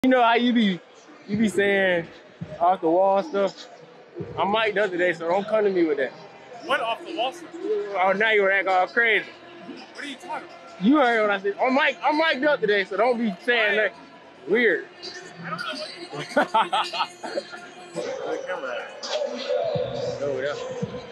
You know how you be saying off the wall stuff? I'm mic'd up today, so don't come to me with that. What off the wall stuff? Oh, now you're acting all crazy. What are you talking about? You heard what I said. I'm mic'd up today, so don't be saying that weird. I don't know what you're talking about. Where the camera at? Over there.